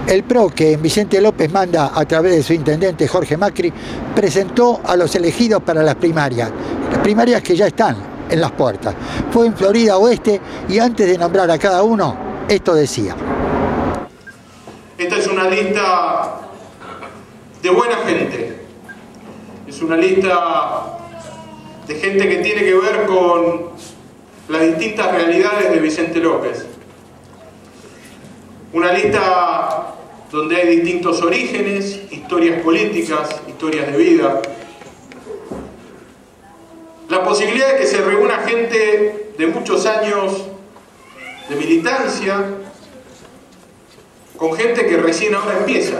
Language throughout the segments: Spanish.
El PRO, que Vicente López manda a través de su intendente Jorge Macri, presentó a los elegidos para las primarias que ya están en las puertas. Fue en Florida Oeste y antes de nombrar a cada uno, esto decía. Esta es una lista de buena gente. Es una lista de gente que tiene que ver con las distintas realidades de Vicente López. Una lista donde hay distintos orígenes, historias políticas, historias de vida. La posibilidad de que se reúna gente de muchos años de militancia con gente que recién ahora empieza.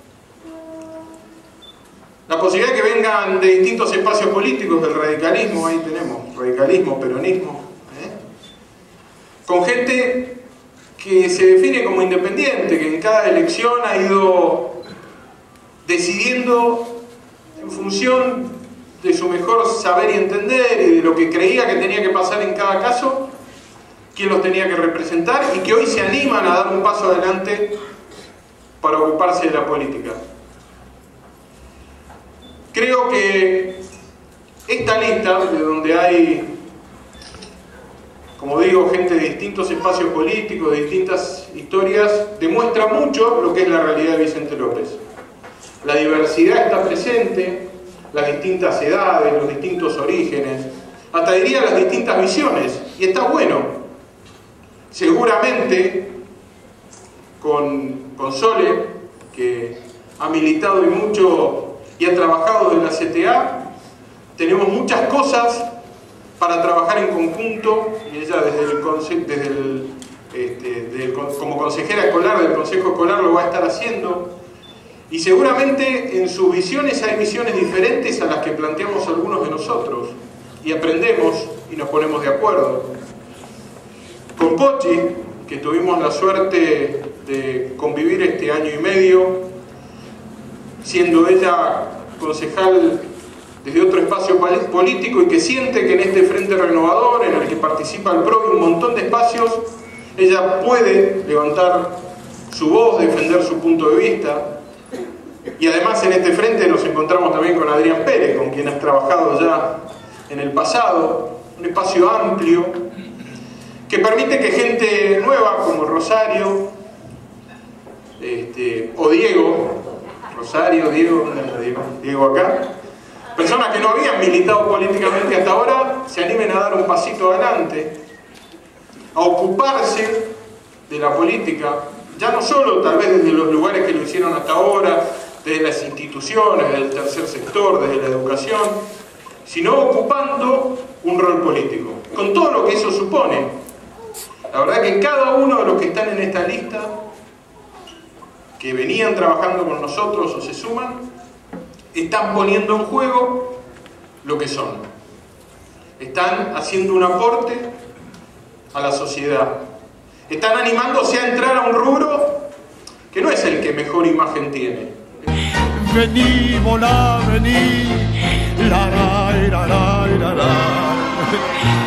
La posibilidad de que vengan de distintos espacios políticos, del radicalismo, ahí tenemos, radicalismo, peronismo, con gente que se define como independiente, que en cada elección ha ido decidiendo en función de su mejor saber y entender y de lo que creía que tenía que pasar en cada caso, quién los tenía que representar, y que hoy se animan a dar un paso adelante para ocuparse de la política. Creo que esta lista, de donde hay, como digo, gente de distintos espacios políticos, de distintas historias, demuestra mucho lo que es la realidad de Vicente López. La diversidad está presente, las distintas edades, los distintos orígenes, hasta diría las distintas visiones, y está bueno. Seguramente con Sole, que ha militado y mucho y ha trabajado en la CTA, tenemos muchas cosas para trabajar en conjunto, y ella como consejera escolar del Consejo Escolar lo va a estar haciendo, y seguramente en sus visiones hay visiones diferentes a las que planteamos algunos de nosotros, y aprendemos y nos ponemos de acuerdo. Con Pochi, que tuvimos la suerte de convivir este año y medio, siendo ella concejal desde otro espacio político, y que siente que en este Frente Renovador, en el que participa el PRO y un montón de espacios, ella puede levantar su voz, defender su punto de vista. Y además en este frente nos encontramos también con Adrián Pérez, con quien has trabajado ya en el pasado, un espacio amplio que permite que gente nueva como Rosario o Diego acá, personas que no habían militado políticamente hasta ahora, se animen a dar un pasito adelante, a ocuparse de la política, ya no solo tal vez desde los lugares que lo hicieron hasta ahora, desde las instituciones, desde el tercer sector, desde la educación, sino ocupando un rol político, con todo lo que eso supone. La verdad que cada uno de los que están en esta lista, que venían trabajando con nosotros o se suman, están poniendo en juego lo que son. Están haciendo un aporte a la sociedad. Están animándose a entrar a un rubro que no es el que mejor imagen tiene. Vení, volá, vení, la, la, la, la, la, la.